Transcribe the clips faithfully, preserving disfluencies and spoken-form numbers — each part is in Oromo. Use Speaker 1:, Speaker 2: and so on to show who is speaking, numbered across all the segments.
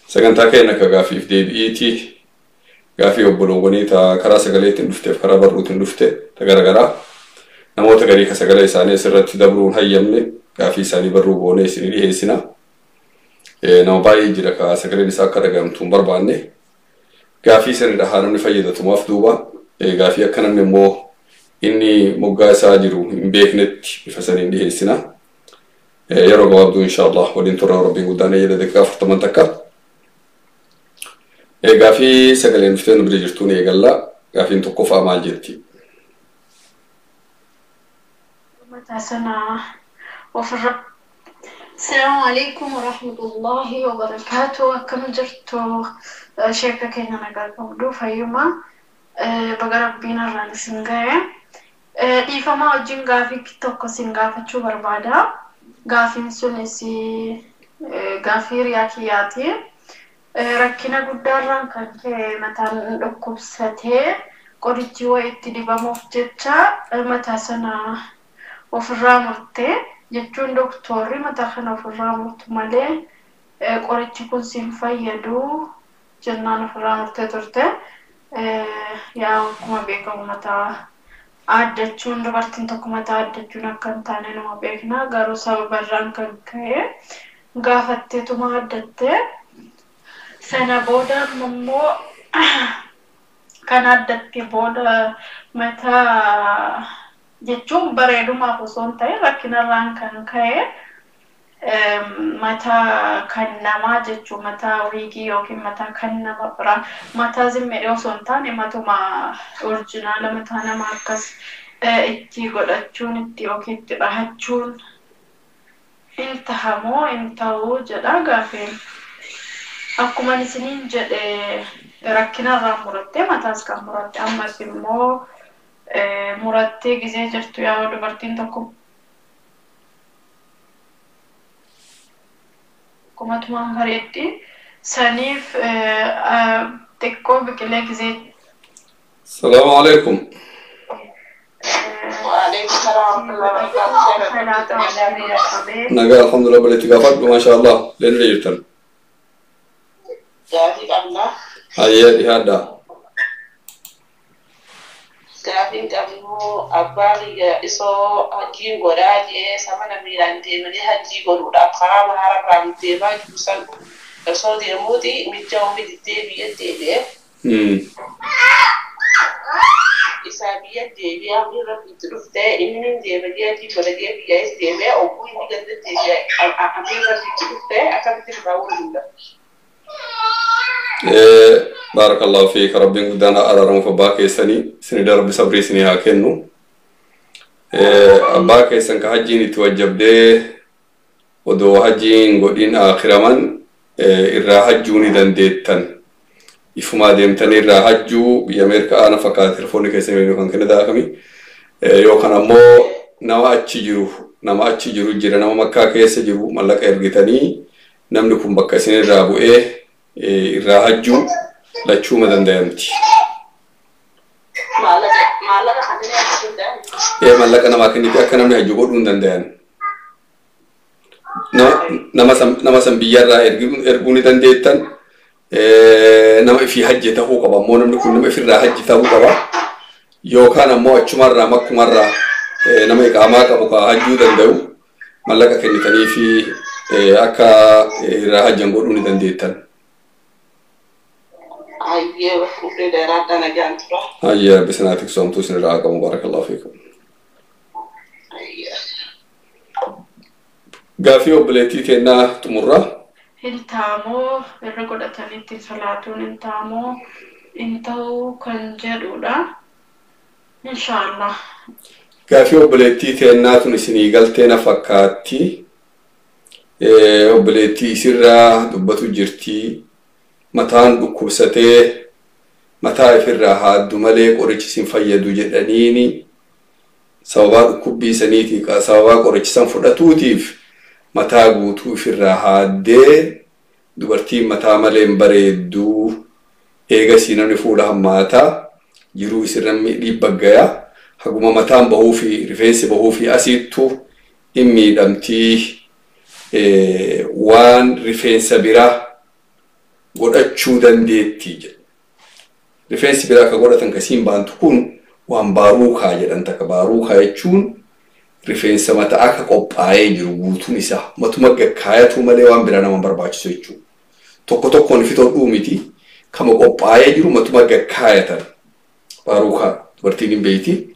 Speaker 1: sagantaa keenya akka gaafiif deebi'iiti gaafii obbolowwanii ta karaa sagaleetiin dhufteef karaa barruutiin dhufte ta garagaraa namoota garii ka sagalee isaanii asirratti dabruun hayyamne gaafii isaanii barruu goonee isinii dhiheessina. Nama baay'ee jira ka sagaleen isaa akka dhagahamtu hin barbaanne gaafii sanidha haa namni fayyadatumaaf duuba gaafii akka namni immoo inni moggaa isaa jiru hin beeknetti bifa saniin dhiheessina. Yeroo gabaabduu inshaallah waliin turra rabbiin guddaan eeyya daqiiqaa afurtaman takka. Gaafii sagaleen dhufteen bira jirtuun eegalla gaafiin tokkoffaa maal jetti?
Speaker 2: السلام عليكم ورحمة الله وبركاته. كم جرتو شيخ كينا نقالكم دو فيوما بقرب بينا ران سنغاية دي فما أجين غافي كتوكو سنغافة شو بربادا غافي سنسي غافي رياكياتي ركنا قدران كان مثلا لكبسته قريتي ويتدي بمفتشة متاسنا وفرا مرتة جتون دكتوري متاخنا وفرا مرت ماله قريتي كون سينفيدو جنان وفرا مرتة ترته يا كم بيكم متا عادتون دبرتين تكم متا عادتون أكن تاني نما بيكنا غارو سبب بران كان كه غافتة توما عادته سنة بودا ممو كان عادتي بودا متا جتوم بريدو ما بوسون تاي لكن الران كان كاي متا كان نما جتو متا ويجي يوكي متا كان نما برا متا زميريو سونتاني ماتو ما أورجينال متا نما كاس اتي قدتشون اتي يوكي اتي راحتشون انتهمو انتهو جدا غافين أكما نسنين جد ركنا رام مرتة متاز كم مرتة أما سيمو مرتة جزء جرتو يا ود برتين تكو كما تمام هريتي سنيف تكو بكلا جزء.
Speaker 1: السلام عليكم.
Speaker 2: وعليكم السلام ورحمة الله وبركاته.
Speaker 1: نجا الحمد لله بالاتفاق ما شاء الله لين ريتن.
Speaker 3: Gaafi qabna.
Speaker 1: Hayyee dhiyaadha.
Speaker 3: Gaafiin qabnu abbaan isoo hajjiin godhaa jee sama namiidhaan deemanii hajjii godhuudhaaf karaa mahararraan deemaa jiru san osoo deemuuti micha ofii diddee biyya deebi'e. Isaa biyya deebi'ee hamni irratti itti dhuftee inni deebi'ee hajjii godhatee biyyaas deebi'ee obbuu inni ganda deebi'ee hamni irratti itti dhuftee akkamitti irraa waliin
Speaker 1: بارك الله فيك ربي قدانا أرارم فباك يسني سني ربي صبري سني هاكنو أباك يسن كهجيني توجب ده ودو هجين قدين آخر من الراحجوني دندتن يفما ديمتن الراحجو بأمريكا أنا فكرت تلفوني كيسمينو كان كنا داخمي يو كان مو نما أتشجرو نما أتشجرو جرا نما مكة كيس جرو ملك إرجتني نملكم بكسين الرابو إيه الراحجو لا شو مدن دايمتي.
Speaker 3: مالك مالك خليني أقول ده.
Speaker 1: إيه مالك أنا ما كنت أكنا من هجوبور من دندان. نما نما سم نما سم بيجرا إرجون إرجوني دنديتن. نما في حج تهو كبا مو نما نكون نما في الراحج تهو كبا. يو كان مو أشمر رامك مرة نما إقامة كبوكا هجو دندو. مالك كني تاني في أكا الراحج جنبوروني دنديتن.
Speaker 3: هاي وفي دارات أنا جانترا.
Speaker 1: هاي بسناتك صومتو سنراكم مبارك الله فيكم. قافي وبلتي تنا تمرة.
Speaker 2: انتامو الرجل تاني صلاتون انتامو انتو كان جدودا إن شاء الله.
Speaker 1: قافي وبلتي تنا تنسيني قلتنا فكاتي. وبلتي سرّا دبتو جرتي. متان بكوسته متى في الراحة دملك ورجسين فيدو جدانيني سواء كوبي سنيتي كسواء ورجسين فراتوتيف متى قوتو في الراحة دي دبرتي متى ملين بريدو إيجا سيناني فولا هماتا جرو سرمي لبقايا حقوما متى بهو في رفنسي بهو في أسيتو إمي دمتي إيه وان رفنسي برا godhachuu dandeetti. Rifeensi biraa ka godhatan kasiin baantu kun waan baaruukaa jedhan takka. Baaruukaa jechuun rifeensa mataa akka qophaa'ee jiru guutuun isaa matuma gakkaayatu malee waan biraa nama barbaachisu jechuudha. Tokko tokkoon fixodhuu miti kama qophaa'ee jiru matuma gakkaayatan baaruukaa dubartiin hin beeyti.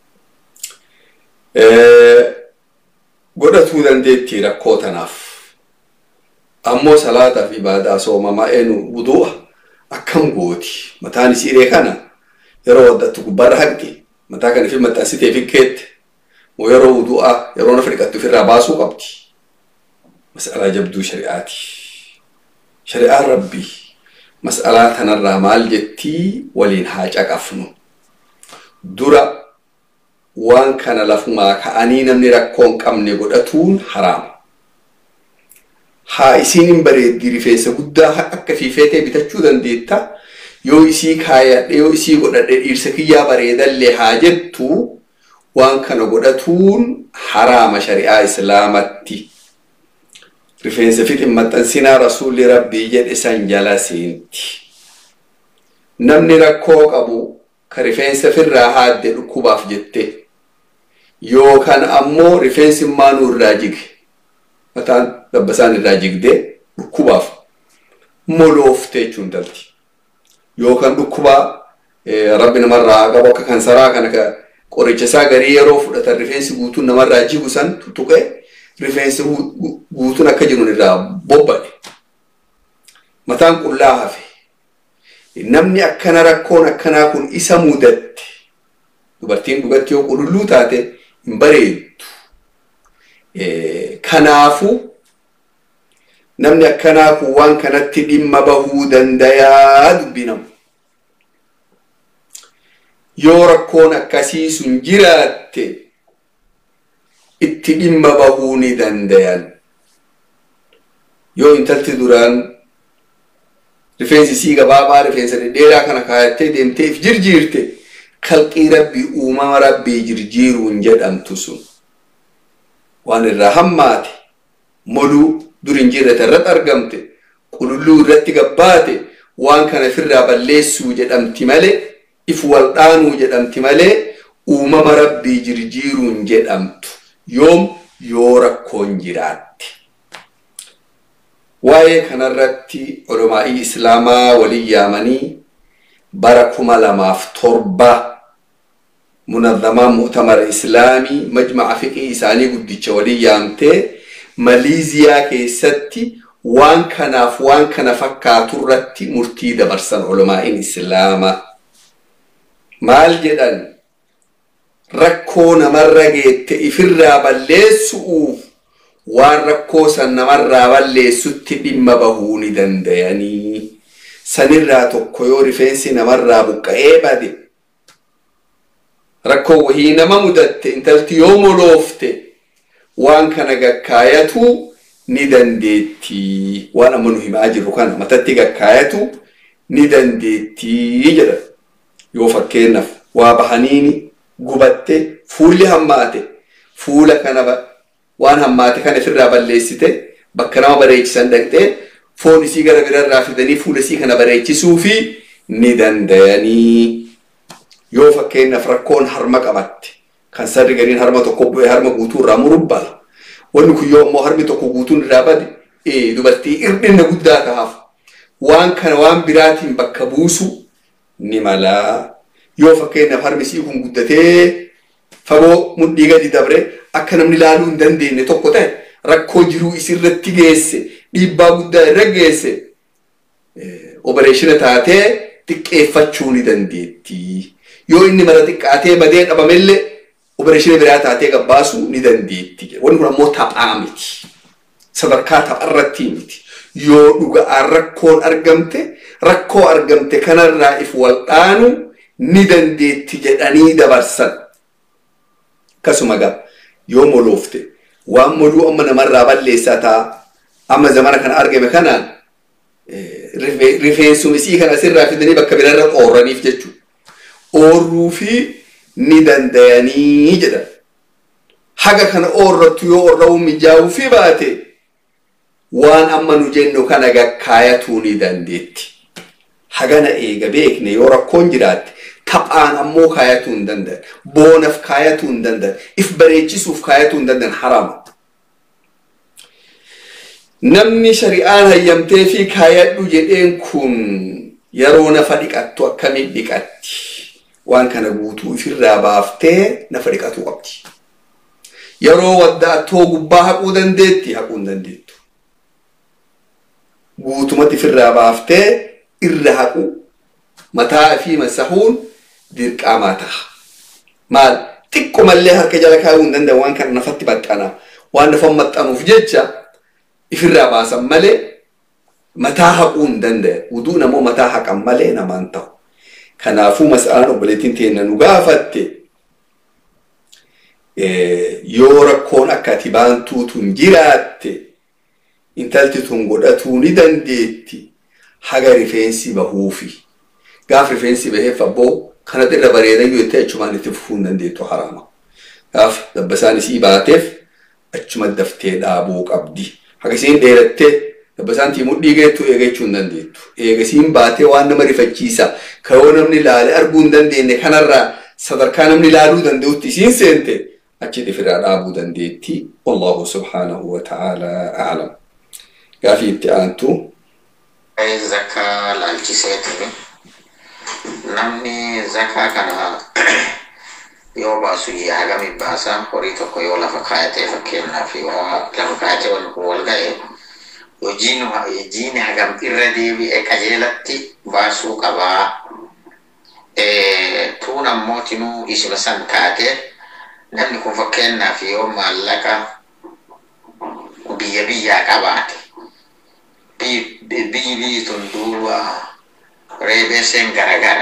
Speaker 1: Godhatuu dandeetti rakkoo tanaaf. Ammoo salaataa fi ibaadaa soomamaa eenu wudu'a akkam gooti. Mataan isiiree kana yeroo waddattu gubbaarra haqxi. Mataa kana fi maxxansitee fikkeette. Moo yeroo wudu'a yeroo nafa dhiqattu ofirraa baasuu qabdi. Mas'alaa jabduu shari'aati. Shari'aan Rabbii mas'alaa tanarraa maal jettii waliin haa caqafnu. Dura waan kana lafumaa ka'anii namni rakkoon qabne godhatuun haraama. Haa isiin hin bareeddi rifeensa guddaa akka fiifeetee bitachuu dandeetta. Yoo isii kaayadhe yoo isii godhadhe dhiirsa kiyyaa bareedallee haa jettu waan kana godhatuun haraama shari'aa islaamatti. Rifeensa fixin maxxansinaa rasuulli Rabbii jedhe san jala seenti. Namni rakkoo qabu ka rifeensa firraa haadde dhukkubaaf jette yookaan ammoo rifeensi maanuu irraa jige mataan dabbasaan irraa jigdee dhukkubaaf molooftee jechuun dalti. Yookaan dhukkubaa Rabbi namarraa qabu akka kansaraa kana ka qoricha isaa garii yeroo fudhatan rifeensi guutuun namarraa jigu san tuttuqee rifeensi guutuun akka jiruun irraa bobba'e. Mataan qullaa hafe. Namni akkana rakkoon akkanaa kun isa mudatte. Dubartiin dhugatti yoo qululluu taate hin bareeddu. Kanaafu namni akkanaa kun waan kanatti dhimma bahuu dandayaa dubbinamu. Yoo rakkoon akkasii sun jiraatte itti dhimma bahuu ni dandayan. Yoo intalti duraan rifeensi sii gabaabaa rifeensa dhedheeraa kana kaayattee deemtee if jirjiirte kalqii Rabbii uumama Rabbii jirjiiruun jedhamtu sun waan irraa hammaate moluu dur hin jirre irratti argamte qululluu irratti gabbaate waan kana firraa balleessuu jedhamti malee if waldhaanuu jedhamti malee uumama Rabbii jirjiiruun jedhamtu yoom yoo rakkoon jiraatte. Waa'ee kanarratti ulamaa'ii islaamaa walii yaamanii bara kuma lamaaf torba munazzamaa mu'tamara islaamii majma'a fiqii isaanii guddicha walii yaamtee Maleeziyaa keessatti waan kanaaf waan kana fakkaatu irratti murtii dabarsan ulamaa'in islaamaa. Maal jedhan rakkoo namarra geette ifirraa balleessuuf waan rakkoo san namarraa balleessutti dhimma bahuu ni dandayanii. Sanirraa tokko yoo rifeensi namarraa buqqa'ee bade rakkoo wahii nama mudatte intalti yoo moloofte waan kana gakkaayatu ni dandeetti. Waan amma nu himaa jirru kana matatti gakkaayatu ni dandeetti jedha. Yoo fakkeenyaaf waa bahaniini gubatte fuulli hammaate fuula kana waan hammaate kana ofirraa balleessite bakka nama bareechisan dhaqxee foon isii gara birarraa fidanii fuula isii kana bareechisuu fi ni dandayanii. Yoo fakkeenyaaf rakkoon harma qabatte kan sarri gariin harma tokko bu'ee harma guutuu irraa murubbala. Wanni kun yoo ammoo harmi tokko guutuun irraa bade dubartii irdhinna guddaa tahaaf waan kana waan biraatiin bakka buusu ni mala. Yoo fakkeenyaaf harmi isii kun guddatee fagoo mudhii gadi dabre akka namni ilaaluu hin dandeenye tokko ta'e rakkoo jiruu isirratti geesse dhiibbaa guddaa irra geesse opereeshina taatee xiqqeeffachuu ni dandeetti. Yoo inni mara xiqqaatee badee dhabamellee opereeshina biraa taatee gabbaasuu ni dandeetti. Wanni kun ammoo taphaa miti. Sadarkaa tapharratti miti. Yoo dhugaan rakkoon argamte rakkoo argamte kanarraa if waldhaanu ni dandeetti jedhanii dabarsan. Akkasuma gaa yoo moloofte waan moluu amma namarraa balleessaa ta'a amma zamana kana argame kanaan rifeensuma isii kana asirraa fidanii bakka birarra oorraniif jechuudha. Oorruu fi ni dandayanii jedha. Haga kana oorrattu yoo oorrawuu mijaa'uu fi baate
Speaker 4: waan amma nu jennu kana gakkaayatuu ni dandeetti. Hagana eega beekne yoo rakkoon jiraatte taphaan ammoo kaayatuu hin danda'an. Boonaf kaayatuu hin danda'an. If bareechisuuf kaayatuu hin danda'an harama. Namni shari'aan hayyamtee fi kaayadhu jedheen kun yeroo nafa dhiqattu akkamiin dhiqatti? Waan kana guutuu ifirraa baaftee nafa dhiqatuu qabdi. Yeroo waddaattoo gubbaa haquu dandeetti haquu hin dandeettu. Guutumatti ifirraa baaftee irra haqu mataa fi masahuun dirqamaa ta'a. Maal xiqqoomallee harka jala kaa'uu hin danda'an waan kana nafatti baxxana. Waan nafa maxxanuuf jecha ifirraa baasan malee mataa haquu hin danda'an. Uduu namoo mataa haqan malee namaan ta'u. Kanaafuu mas'alaan obboleettiin teenna nu gaafatte yoo rakkoon akka ati baantuutuun jiraatte intalti tun godhatuu ni dandeetti haga rifeensi bahuufi. Gaaf rifeensi baheef abboo kanatti irra bareedayyuu jettee achumaan itti fufuu hin dandeettu harama. Gaaf dabbasaan isii baateef achuma daftee dhaabuu qabdi. Haga isiin dheerattee dabbasaan mudhii geettu eegachuu hin dandeettu. Eegasiin baatee waan nama rifachiisa kayoo namni ilaale arguu hin dandeenye kanarraa sadarkaa namni ilaaluu danda'utti isiin seente achitti ofirraa dhaabuu dandeetti. Wallahu subhaanahu wa ta'ala a'lam. Gaafii itti aantu.
Speaker 5: Zakaa laalchiseetini namni zakaa kana yoo baasu hagami baasa horii tokko yoo lafa kaayatee fakkeenyaaf yoo lafa kaayatee wal ga'e hojiin hagam irra deebi'e qajeelatti baasuu qabaa. Tuun ammoo tinuu isuma san taate namni kun fakkeenyaaf yoo maallaqa biyya biyyaa qabaate biyyi biyyi tun duuba reebeeseen garagara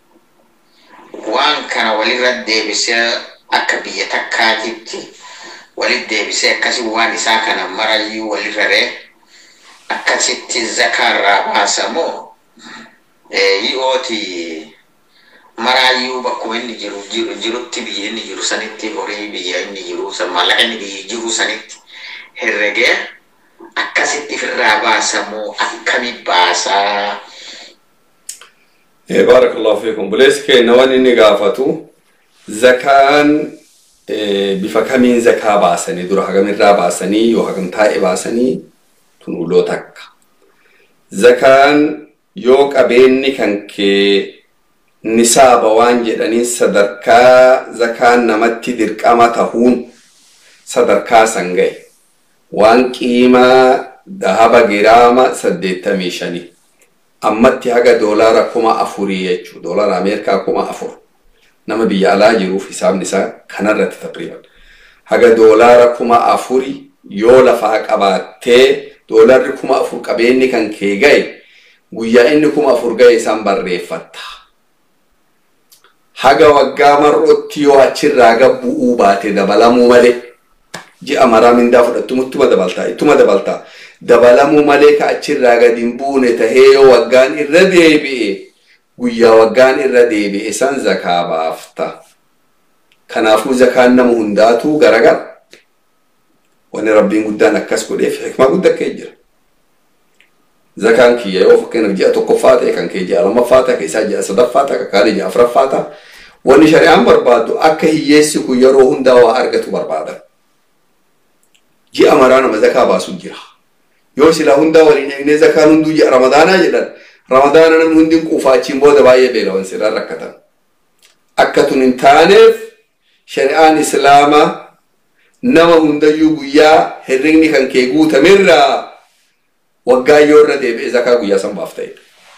Speaker 5: waan kana walirra deebisee akka biyya takkaatitti walit deebisee akkasii waan isaa kana marayyuu walirra ree akkasitti zakaarraa baasamoo yi'ooti marayyuu bakkuma inni jiru jirutti biyya inni jiru sanitti horii biyya inni jiru maallaqa inni biyya jiru sanitti herregee akkasitti firraa baasamoo akkami baasaa.
Speaker 1: بارك الله فيكم بليس كي نواني نقافتو زكاة بفكامين زكاة باسني دور حقم الرا باسني يو حقم تاي باسني تنولو تك زكاة يوك أبيني كان كي نساب وانجدني صدركا زكاة نمتي دركاما تهون صدركا سنغي وان كيما دهب جراما سديتا ميشاني أمتي هاga دولار كوما أفوري يجو دولار أمريكا كوما أفور نما بيالا جرو في سام نساء كندا تقريبا هاga دولار كوما أفوري يولا فاك أباتة دولار كوما أفور كبيني كان كي جاي ويا إني كوما أفور جاي سام بريفتا هاga وجامر أتيو أشير راجع بوباتة دبلا مومالي جي أمرا من دافر تمت تما دبلتا تما دبلتا dabalamu malee ka achirraa gad hin buune tahee yoo waggaan irra deebi'e guyyaa waggaan irra deebi'e san zakaa baafta. Kanaafuu zakaan nama hundaatu garagara. Wanni rabbiin guddaan akkas godheef hikmaa guddaa kee jira. Zakaan kiyya yoo fakkeenyaaf ji'a tokkoffaa ta'e kan kee ji'a lammaffaa ta'e keessaa ji'a sadaffaa ta'e kaanii ji'a afuraffaa ta'a. Wanni shari'aan barbaadu akka hiyyeessi kun yeroo hundaa waa argatu barbaada. Ji'a maraa nama zakaa baasu jira. Yoo sila hunda waliin eegnee zakaan hunduu ji'a ramadaanaa jedhan ramadaana namni hundi quufaachiin booda baay'ee beelawan sirraa rakkatan. Akka tun hin taaneef shari'aan islaamaa nama hundayyuu guyyaa herregni kan kee guutamirraa waggaa yoo irra deebi'e zakaa guyyaa san baafta'edha.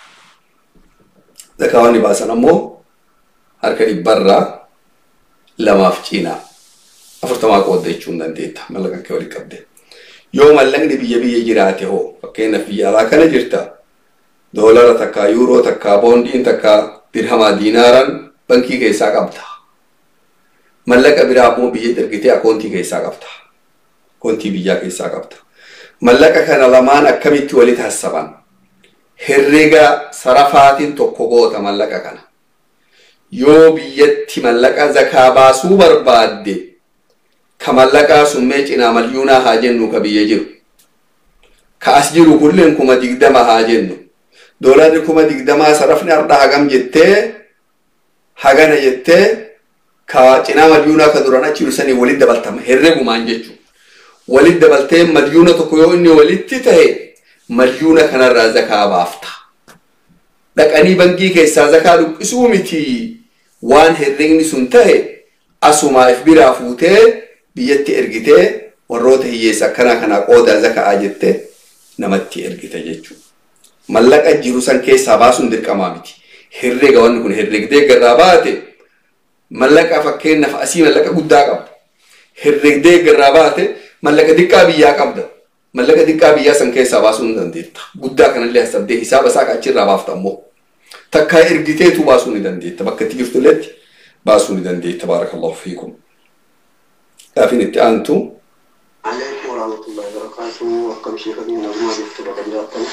Speaker 1: Zakaa wanni baasan ammoo harka dhibbarraa lamaaf cinaa afurtamaa qoodda jechuu hin dandeetta mallaqa kee waliin qabde. Yoo mallaqni biyya biyya jiraate hoo fakkeenyaaf biyya alaa kana jirta doolara takka yuuroo takka boondiin takka dirhamaa diinaaraan bankii keessaa qabda. Mallaqa biraa ammoo biyya ergitee akoontii keessaa qabda. Akoontii biyyaa keessaa qabda. Mallaqa kana lamaan akkamitti walitti hassaban? Herrega sarafaatiin tokko goota mallaqa kana. Yoo biyyatti mallaqa zakaa baasuu barbaadde كمالك سميت إن عمليونا هاجن نوكبيه جرو
Speaker 4: كأسجل كلهم كما دقدما هاجنو دولار كما دقدما صرفنا أردا هجم جتة هجنا جتة كأجنا مليونا كدرانا تشيلسني ولد دبلتهم هرب ومانجتشو ولد دبلتهم مليونا تكويو إني ولد تته مليونا كنا رازكا بافتا لك أني بنجي كيسازكا لك اسومتي وان هرقني سنته أسوما إفبرا فوته بيتي إرقته وروته هي سكنا كنا قودا زكا آجته نمتي إرقته جيجو ملك أجيروسان كيسا باسون درك أمامتي هرق وان كن هرق دي قراباته ملك أفكين نفأسي ملك قدا قبض هرق دي قراباته ملك دكا بيا قبض ملك دكا بيا سن كيسا باسون دنديتا قدا كان اللي حسب دي حساب ساك أجير رابافتا مو تكا إرقته تو باسون دنديتا بكا تجفتو لتي باسون دنديتا تبارك الله فيكم لكن أنتم
Speaker 6: عليكم ورحمة الله وبركاته وكم شيخ من نظام يفتر بجاتنا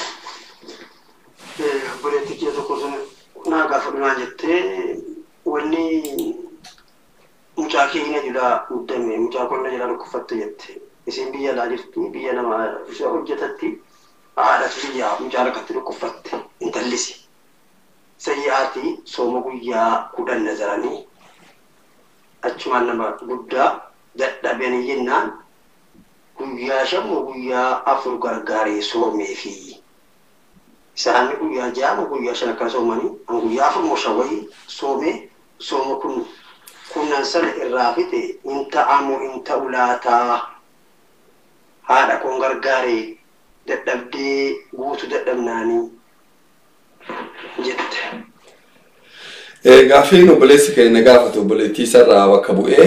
Speaker 6: بنتي كي تقولون ناقة فرنا جتة وني مشاكي هنا جدا قدامي مشاكلنا جدا ركفت جتة اسم بيا لا جفتي بيا لما شو جتتي على بيا مشاركة ركفت انت لسي سيئاتي سومقيا كودا نزراني أجمعنا ما قدا dadhabeen jennaan guyyaa shammu guyyaa afur gargaaree soomee fi isaanii guyyaa jaama guyyaa shan akka soomanii an guyyaa afur moshawayii soomee sooma kun kunnan sana irraa fite in ta'amu in ta'u laataa haadha koon gargaaree dadhabdee guutu dadhabnaanii jette.
Speaker 4: Gaafiin obboleessi keenya gaafate obboleettii sarraa bakka bu'ee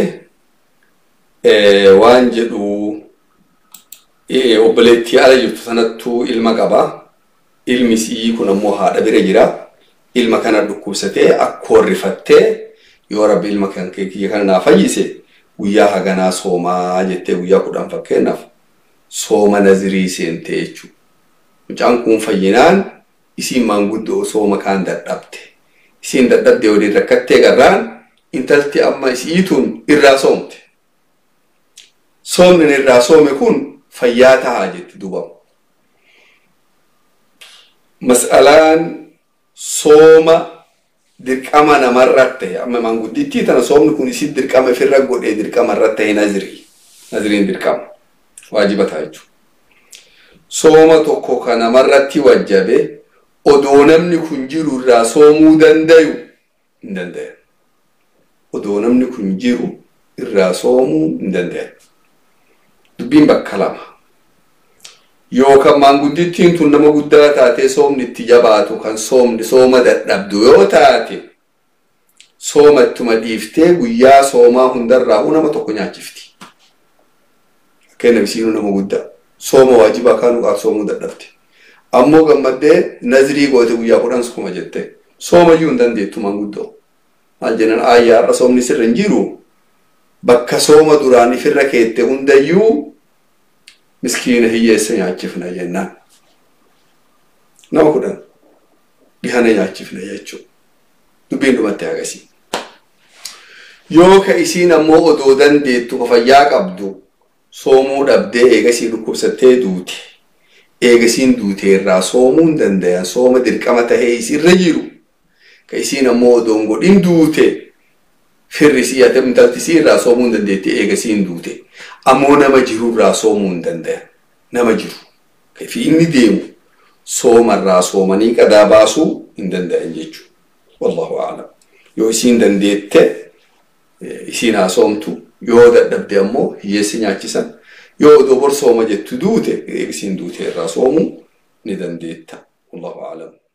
Speaker 4: waan jedhu obboleettii ala jirtu sanattuu ilma qaba ilmi isii kun ammoo haadha bira jira ilma kana dhukkubsatee akka horrifattee yoo rabbi ilma kan kiyya kana naa fayyise guyyaa haganaa soomaa jettee guyyaa kudhan fakkeenyaaf sooma nazirii seentee jechuudha. Mucaan kun fayyinaan isiin maanguddoo sooma kaan dadhabde isiin dadhabde waliin rakkattee garraan intalti amma isiituun irraa soomte. soomni irraa soome kun fayyaa tahaa jetti duuba. Mas'alaan sooma dirqama namarratti amma maanguddittii tana soomni kun isin dirqama ofirra godhee dirqama irratti ta'e nazirii. Naziriin dirqama waajiba ta'a jechuudha. Sooma tokko kan namarratti wajjabe odoo namni kun jiru irraa soomuu dandayu hin danda'u. Odoo namni kun jiru irraa soomuu hin danda'u. Dubbiin bakka lama yookaan maanguddittiin tun nama guddaa taatee soomni itti jabaatu kan soomni sooma dadhabdu yoo taate sooma ittuma dhiiftee guyyaa soomaa hundarraa nama tokko nyaachifti. Kenna bisiinu nama guddaa sooma waajibaa kaanu qaaf soomuu dadhabte ammoo gammaddee nazirii goote guyyaa kudhan sooma jette sooma iyyuu hin dandeettu maanguddoo maal jennan ayyaarra soomni sirra hin jiru. Bakka sooma duraan ifirra keette hundayyuu miskiina hiyyeessa nyaachifna jennaan. Nama kudhan dhihana nyaachifna jechuudha. Dubbiin dhumatti agarsiisa. Yoo ka isiin ammoo odoo dandeettu ka fayyaa qabdu soomuu dhabdee eegasii dhukkubsattee duute. Eegasiin duute irraa soomuu hin dandayan sooma dirqama tahee isirra jiru. Ka isiin ammoo odoo hin godhin duute. Firrisii ati intaltisii irraa soomuu hin dandeetti eegasiin duute ammoo nama jiru irraa soomuu hin danda'a nama jiru fi inni deemu sooma irraa soomanii qadaa baasuu hin danda'an jechuudha. Wallahu a'lam. Yoo isiin dandeette isiin haa soomtu yoo dadhabde ammoo hiyyeessi nyaachisan yoo odoo bor sooma jettu duute eegasiin duute irraa soomuu ni dandeetta. Wallahu a'lam.